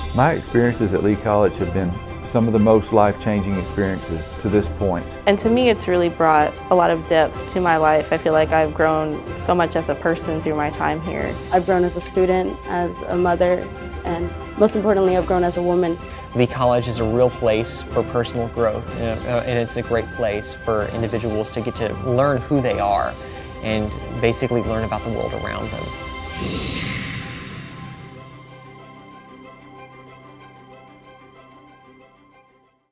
My experiences at Lee College have been some of the most life-changing experiences to this point. And to me, it's really brought a lot of depth to my life. I feel like I've grown so much as a person through my time here. I've grown as a student, as a mother, and most importantly, I've grown as a woman. Lee College is a real place for personal growth, and it's a great place for individuals to get to learn who they are and basically learn about the world around them.